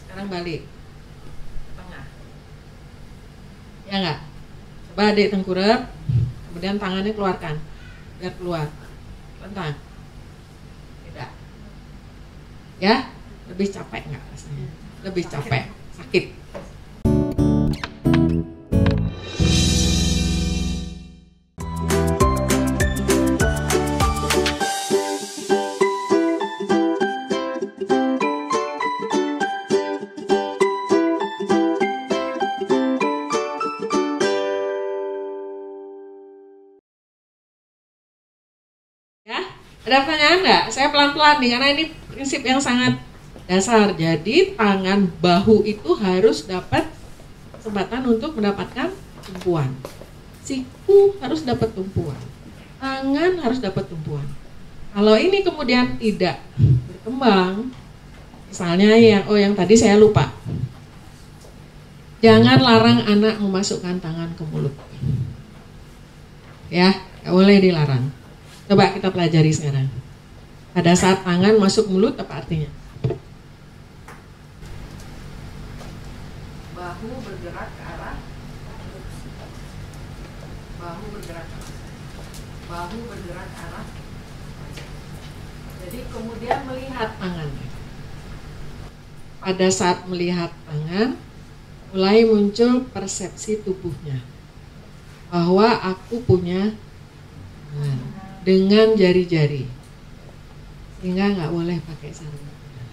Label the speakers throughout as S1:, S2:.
S1: Sekarang balik ke tengah. Ya enggak? Coba adik tengkurap, kemudian tangannya keluarkan, biar keluar. Lentang. Tidak. Ya, lebih capek enggak rasanya? Lebih capek, sakit. Ada pertanyaan nggak? Saya pelan-pelan nih, karena ini prinsip yang sangat dasar. Jadi tangan bahu itu harus dapat kesempatan untuk mendapatkan tumpuan. Siku harus dapat tumpuan. Tangan harus dapat tumpuan. Kalau ini kemudian tidak berkembang, misalnya yang tadi saya lupa. Jangan larang anak memasukkan tangan ke mulut. Ya, nggak boleh dilarang. Coba kita pelajari sekarang. Pada saat tangan masuk mulut, apa artinya? Bahu bergerak ke arah. Bahu bergerak ke arah. Bahu bergerak ke arah. Jadi kemudian melihat tangan. Pada saat melihat tangan, mulai muncul persepsi tubuhnya. Bahwa aku punya tangan. Dengan jari-jari, sehingga nggak boleh pakai sarung tangan.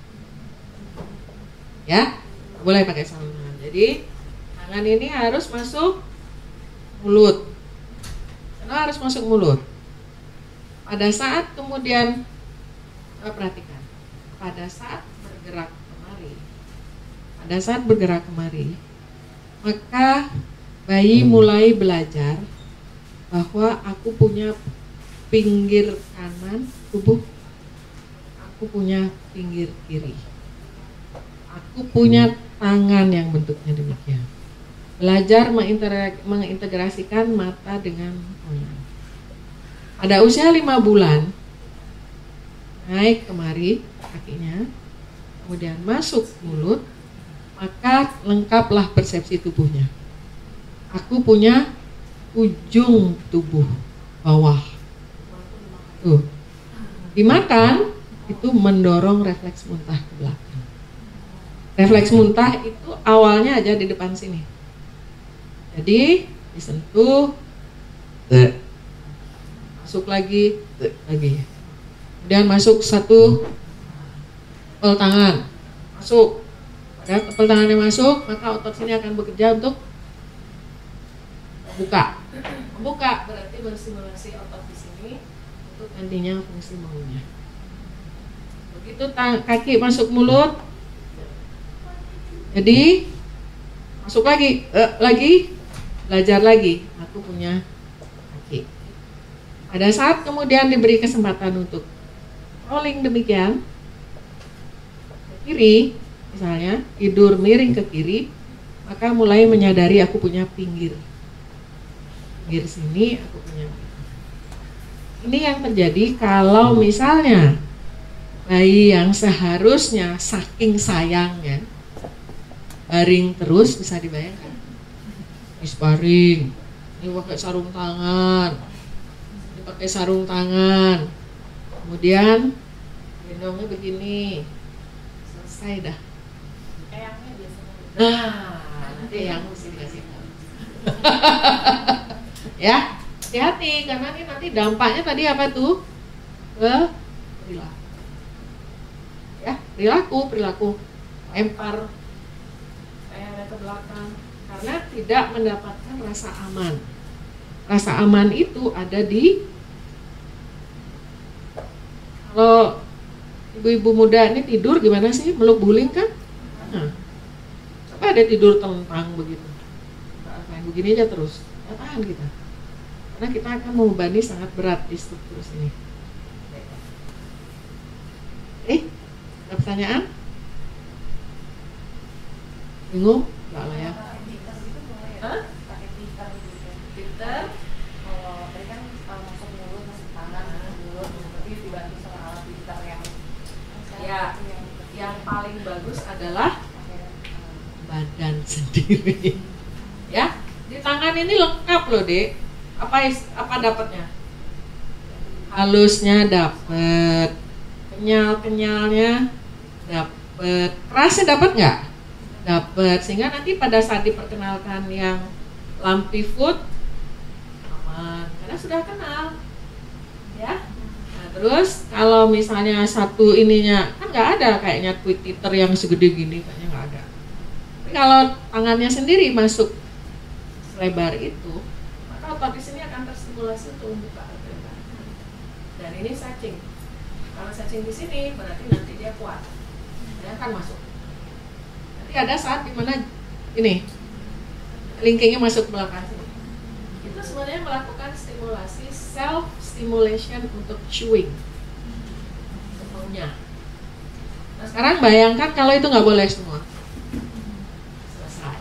S1: Ya, nggak boleh pakai sarung tangan. Jadi tangan ini harus masuk mulut. Karena harus masuk mulut. Pada saat kemudian perhatikan, pada saat bergerak kemari, maka bayi mulai belajar bahwa aku punya pinggir kanan tubuh, aku punya pinggir kiri, aku punya tangan yang bentuknya demikian. Belajar mengintegrasikan mata dengan tangan. Pada usia 5 bulan naik kemari kakinya, kemudian masuk mulut, maka lengkaplah persepsi tubuhnya. Aku punya ujung tubuh bawah. Tuh. Dimakan itu mendorong refleks muntah ke belakang. Refleks muntah itu awalnya aja di depan sini. Jadi disentuh, masuk lagi. Kemudian masuk satu tepel tangan, masuk. Pada tepel tangannya masuk, maka otot sini akan bekerja untuk membuka berarti berstimulasi otot di sini untuk nantinya fungsi maunya. Begitu kaki masuk mulut, jadi masuk lagi, belajar lagi. Aku punya kaki. Pada saat kemudian diberi kesempatan untuk rolling demikian ke kiri, misalnya tidur miring ke kiri, maka mulai menyadari aku punya pinggir sini, aku punya. Ini yang terjadi kalau misalnya bayi yang seharusnya saking sayangnya baring terus, bisa dibayangkan, baring, ini pakai sarung tangan, kemudian gendongnya begini, selesai dah. Eyangnya biasanya. Nah, nanti yang mesti dikasih tahu. Ya, hati-hati karena ini nanti dampaknya tadi apa tuh? Ke perilaku. Ya, perilaku lempar kayak ke belakang karena tidak mendapatkan rasa aman. Rasa aman itu ada di, kalau ibu-ibu muda ini tidur gimana sih? Meluk guling kan? Nah, coba ada tidur telentang begitu. Kayak begini aja terus, ya tahan kita. Karena kita akan membebani sangat berat di struktur sini. Ada pertanyaan? Bingung? Enggak lah ya. Pakai filter. Kalau tadi kan masuk mulut, masuk tangan, masuk mulut, berarti dibantu sama alat filter yang paling paling bagus adalah badan sendiri. Ya, di tangan ini lengkap loh, Dek. Apa dapatnya? Halusnya dapat, kenyal-kenyalnya dapat, kerasnya dapat nggak? Dapat, sehingga nanti pada saat diperkenalkan yang Lumpy Food aman, karena sudah kenal, ya. Nah, terus kalau misalnya satu ininya kan nggak ada kayaknya Twitter yang segede gini, kayaknya nggak ada. Tapi kalau tangannya sendiri masuk lebar itu, maka otot di sini akan terstimulasi untuk membuka lebar. Dan ini stretching. Kalau stretching di sini berarti nanti dia kuat, dia akan masuk. Nanti ada saat dimana ini linkingnya masuk belakang sini. Itu sebenarnya melakukan stimulasi self stimulation untuk chewing, semuanya. Nah sekarang bayangkan kalau itu nggak boleh semua. Selesai.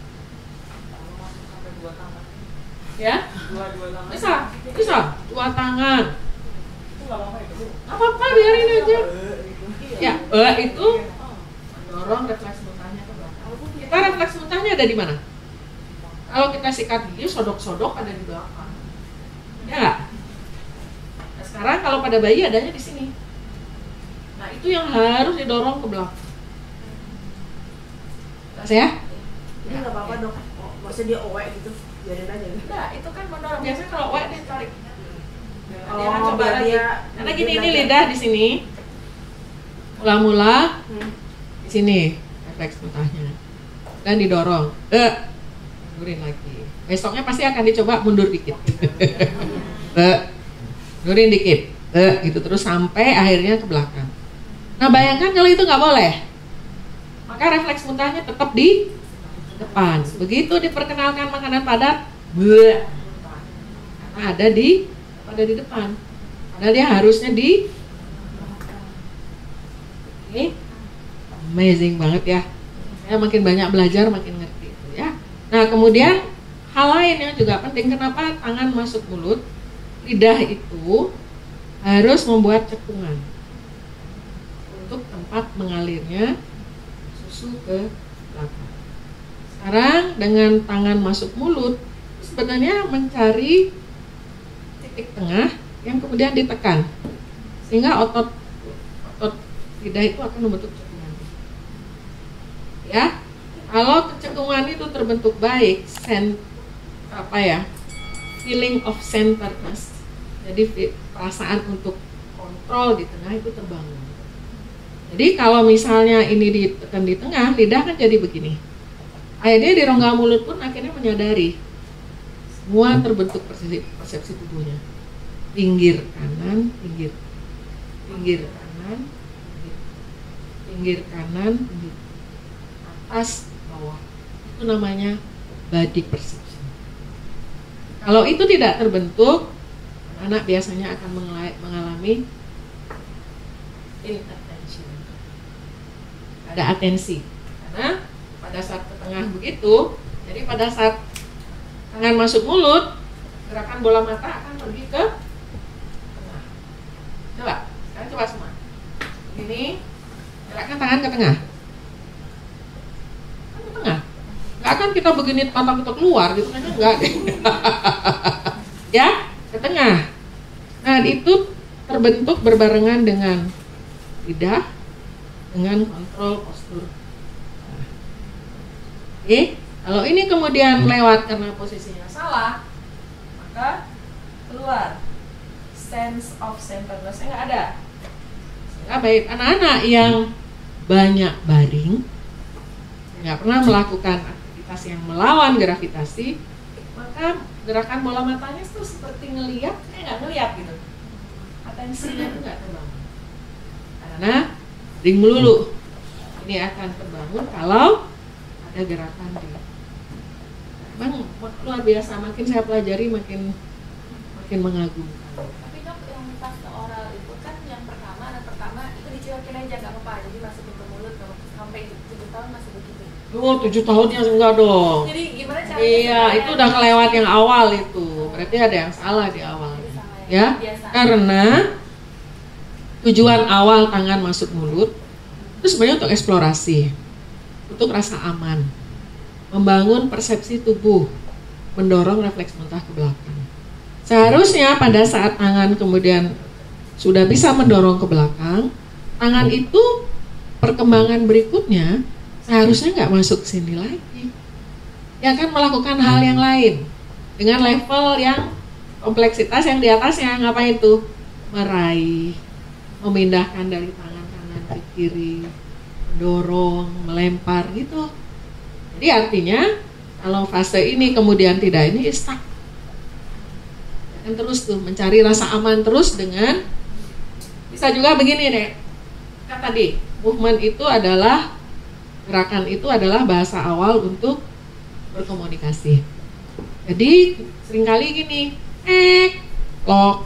S1: Ya? Bisa. 2 tangan. Nggak apa-apa, biarin aja. Ya, itu mendorong refleks muntahnya ke belakang. Kita refleks muntahnya ada di mana? Kalau kita sikat gigi, sodok-sodok ada di belakang. Ya nggak? Nah, sekarang kalau pada bayi adanya di sini. Nah, itu yang harus didorong ke belakang. Jelas ya?
S2: Ini nggak apa-apa dok. Maksudnya dia owek gitu, biarin aja.
S1: Nah, itu kan mendorong. Biasanya kalau owek dia tarik. Dia akan
S2: Oh,
S1: coba
S2: biar
S1: lagi.
S2: dia
S1: Karena gini, ini lidah di sini. Mula-mula di sini refleks muntahnya. Dan didorong. Mundurin lagi. Besoknya pasti akan dicoba mundur dikit. Mundurin dikit. Gitu terus sampai akhirnya ke belakang. Nah, bayangkan kalau itu nggak boleh. Maka refleks muntahnya tetap di depan. Begitu diperkenalkan makanan padat, karena ada di depan. Padahal dia harusnya di ini. Amazing banget ya. Saya makin banyak belajar makin ngerti itu ya. Nah, kemudian hal lain yang juga penting, kenapa tangan masuk mulut? Lidah itu harus membuat cekungan untuk tempat mengalirnya susu ke belakang. Sekarang dengan tangan masuk mulut sebenarnya mencari titik tengah yang kemudian ditekan sehingga otot lidah itu akan membentuk cekungan. Ya, kalau cekungan itu terbentuk baik, feeling of centeredness, jadi perasaan untuk kontrol di tengah itu terbangun. Jadi kalau misalnya ini ditekan di tengah, lidah kan jadi begini. Akhirnya di rongga mulut pun akhirnya menyadari semua terbentuk persepsi tubuhnya. Pinggir kanan, pinggir kanan, pinggir kanan, pinggir atas, bawah. Itu namanya body perception. Kalau itu tidak terbentuk, anak biasanya akan mengalami inattention. Ada atensi. Karena pada saat ke tengah begitu, jadi pada saat tangan masuk mulut, gerakan bola mata akan pergi ke tengah. Sekarang coba semua. Ini, gerakkan tangan ke tengah. Ke tengah. Nggak akan kita begini mata kita keluar gitu kan, enggak deh. Ya, ke tengah. Nah, itu terbentuk berbarengan dengan lidah, dengan kontrol postur. Oke, kalau ini kemudian lewat karena posisinya salah, maka keluar sense of centeredness-nya nggak ada. Sehingga baik anak-anak yang banyak baring, nggak pernah melakukan aktivitas yang melawan gravitasi, maka gerakan bola matanya itu seperti ngelihat, nggak ngelihat gitu. Atensinya itu nggak terbangun. Karena ring melulu. Ini akan terbangun kalau ada gerakan di. Memang luar biasa, makin saya pelajari makin mengagumkan.
S3: Tapi dok, yang pas oral itu kan yang pertama itu dicuekin aja nggak apa-apa, jadi masukin ke mulut sampai 7 tahun masih begitu.
S1: 7 tahunnya enggak dong.
S3: Jadi gimana caranya?
S1: Iya, itu udah kelewat yang awal itu. Berarti ada yang salah di awal. Ya, karena tujuan awal tangan masuk mulut Itu sebenarnya untuk eksplorasi, untuk rasa aman, membangun persepsi tubuh, mendorong refleks muntah ke belakang. Seharusnya pada saat tangan kemudian sudah bisa mendorong ke belakang, tangan itu perkembangan berikutnya seharusnya nggak masuk ke sini lagi. Ya kan melakukan hal yang lain dengan level yang kompleksitas yang di atasnya. Ngapain tuh? Meraih, memindahkan dari tangan kanan ke kiri, mendorong, melempar gitu. Jadi artinya kalau fase ini kemudian tidak ini stuck. Dan terus tuh mencari rasa aman terus dengan bisa juga begini deh. Kan tadi movement itu adalah gerakan itu adalah bahasa awal untuk berkomunikasi. Jadi seringkali gini, lock,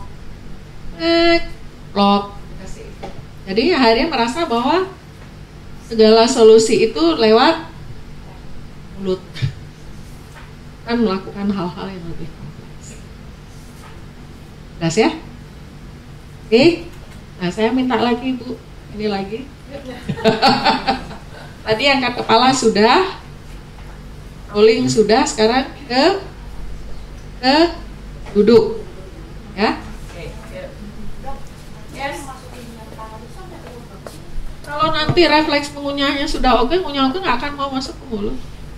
S1: kasih. Jadi akhirnya merasa bahwa segala solusi itu lewat mulut, kan melakukan hal-hal yang lebih kompleks. Jelas ya? Oke. Nah saya minta lagi Bu, ini lagi. Tadi angkat kepala sudah, rolling sudah, sekarang ke duduk, ya. Kalau nanti refleks mengunyahnya sudah oke, ngunyah nggak akan mau masuk ke mulut.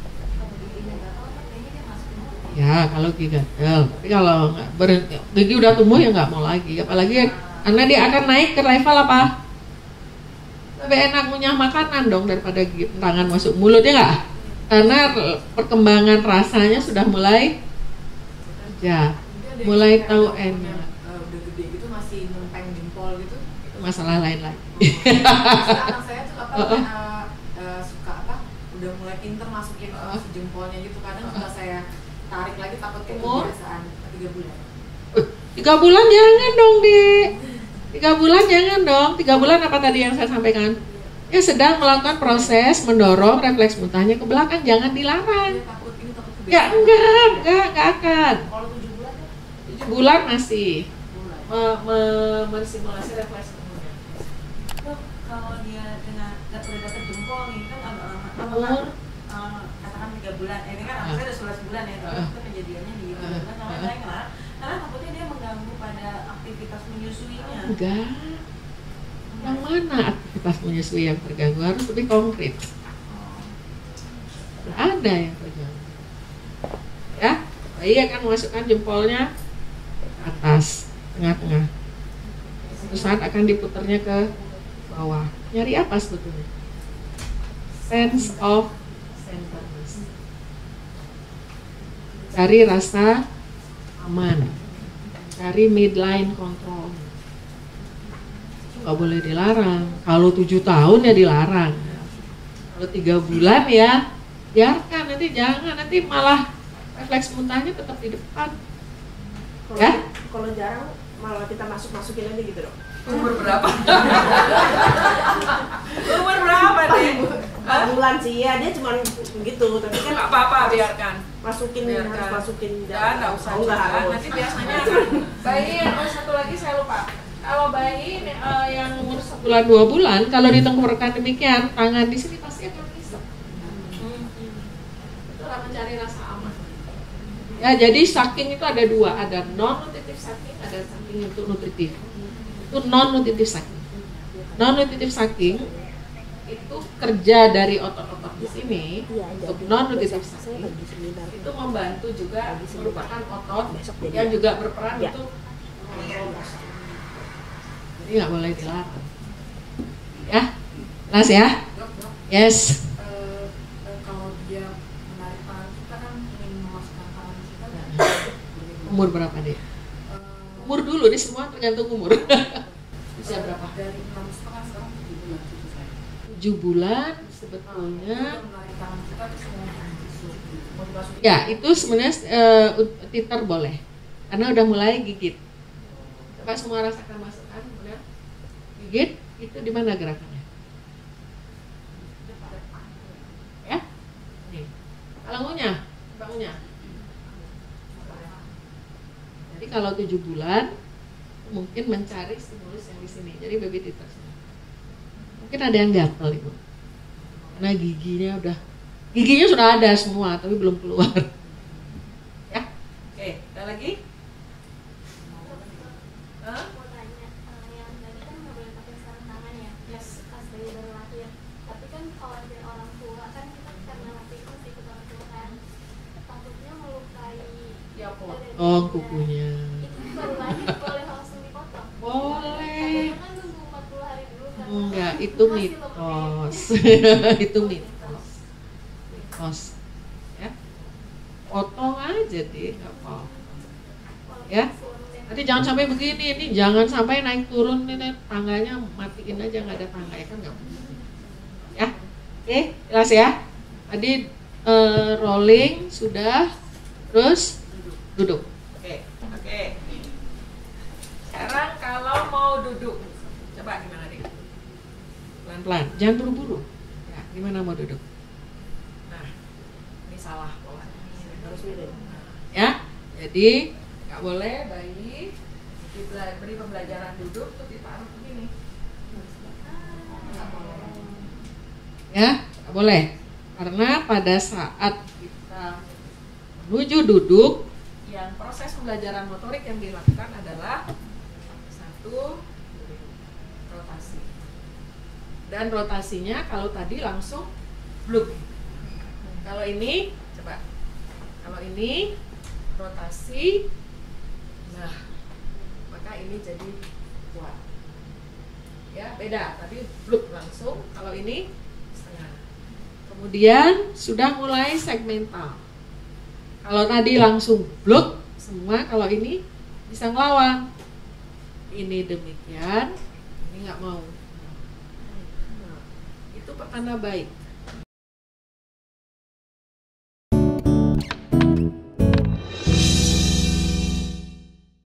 S1: Ya kalau gigi gatel, tapi kalau gigi udah tumbuh ya nggak mau lagi, apalagi karena dia akan naik ke level apa? Lebih enak ngunyah makanan dong daripada gigi, tangan masuk mulut ya nggak? Karena perkembangan rasanya sudah mulai kerja, mulai tahu enak.
S2: Udah gede gitu masih nempeng jempol gitu.
S1: Itu masalah lain lagi.
S2: Anak saya tuh suka udah mulai pinter masukin jempolnya gitu. Kadang suka saya tarik lagi takutnya kebiasaan 3 bulan.
S1: 3 bulan jangan dong Dek. 3 bulan jangan dong. 3 bulan apa tadi yang saya sampaikan? Ya sedang melakukan proses mendorong refleks muntahnya ke belakang, jangan dilarang.
S2: Takut
S1: Ya enggak akan.
S2: Kalau 7 bulan
S1: 7 bulan masih mensimulasi refleks muntahnya.
S4: Kalau dia udah dapet jempol nih kan agak lama.
S1: Umur
S4: Katakan 3 bulan. Ini kan anak saya udah 11 bulan ya, tapi itu kejadiannya di 3 bulan. Karena saya ngelarang, karena takutnya dia mengganggu pada aktivitas menyusuinya.
S1: enggak. Yang mana aktivitas menyusui yang terganggu? Harus lebih konkret. Tidak ada yang terganggu. Ya, bayi akan memasukkan jempolnya ke atas, tengah-tengah. Suatu saat akan diputarnya ke bawah. Nyari apa sebetulnya? Sense of centeredness. Cari rasa aman. Cari midline control. Gak boleh dilarang. Kalau 7 tahun ya dilarang. Kalau 3 bulan ya biarkan, nanti jangan, nanti malah refleks muntahnya tetap di depan. Ya?
S2: Kalau jarang malah kita masukin aja gitu dong.
S4: Umur berapa? Umur berapa deh?
S2: 4 bulan sih ya, dia cuma begitu, tapi kan
S4: Nggak apa-apa, biarkan.
S2: masukin
S4: Biarkan.
S2: harus masukin
S4: Ya, nggak usah
S2: nggak
S4: juga.
S2: harus.
S4: Nanti biasanya
S1: Bayi yang satu lagi saya lupa. Kalau bayi yang umur 1 bulan 2 bulan, kalau ditengkurkan demikian, tangan di sini pasti akan bisa. Itulah mencari rasa aman. Ya, jadi sucking itu ada 2, ada non-nutritive sucking, ada sucking untuk nutritif. Itu non-nutritive sucking. Non-nutritive sucking itu kerja dari otot-otot di sini untuk non-nutritive sucking. Itu membantu juga merupakan otot yang juga berperan untuk jadi nggak boleh dilarang. Ya, jelas ya? Yes.
S2: Kalau dia menarik tangan kita kan ingin memasukkan tangan kita kan
S1: Umur berapa deh? Umur dulu, ini semua tergantung umur. Usia berapa?
S2: dari 6,5 sekarang 7 bulan cucu saya.
S1: 7 bulan sebetulnya.
S2: Dia menarik tangan kita terus mau dimasukin.
S1: Ya, itu sebenarnya titer boleh. Karena udah mulai gigit. Coba semua rasakan masukan, kemudian gigit, itu di mana gerakannya? Ya? Nih. Kalau ngunyah, coba ngunyah. Jadi kalau 7 bulan mungkin mencari stimulus yang di sini. Jadi baby titer. Mungkin ada yang gatel Ibu. Karena giginya sudah ada semua tapi belum keluar. Ya. Oke, ada lagi? Hah?
S5: Mau tanya, yang tadi kan nggak boleh pakai sarung tangan ya,
S3: Yes.
S5: pas bayi baru lahir. Tapi kan kalau ada orang tua kan kita karena waktu itu masih ikut orang tua kan, takutnya melukai
S3: Ya kok.
S5: dada
S1: Oh,
S5: bayinya.
S1: kukunya.
S5: Itu baru lahir boleh langsung dipotong?
S1: Boleh.
S5: Katanya kan nunggu 40 hari dulu kan.
S1: Enggak, itu
S5: Masih
S1: mitos. Itu mitos. Mitos. Ya. Potong aja deh, nggak apa-apa. Ya. Nanti jangan sampai begini, ini jangan sampai naik turun ini tangganya matiin aja, nggak ada tangga ya kan nggak mungkin. Ya, oke, jelas ya. Tadi rolling sudah, terus duduk. Oke. Sekarang kalau mau duduk, coba gimana nih? Pelan-pelan, jangan buru-buru. Ya, gimana mau duduk? Nah, ini salah bawahnya. Harus duduk. Nah, ya, jadi nggak boleh bayi diberi pembelajaran duduk terus ditaruh begini. Nggak boleh. Ya, nggak boleh. Karena pada saat kita menuju duduk, yang proses pembelajaran motorik yang dilakukan adalah satu rotasi. Dan rotasinya kalau tadi langsung bluk. Kalau ini coba. Kalau ini rotasi, nah maka ini jadi kuat. Ya beda, tapi bluk langsung. Kalau ini setengah. Kemudian sudah mulai segmental. Kalau tadi langsung blok semua, kalau ini bisa ngelawan. Ini demikian, ini nggak mau. Nah, itu pertanda baik.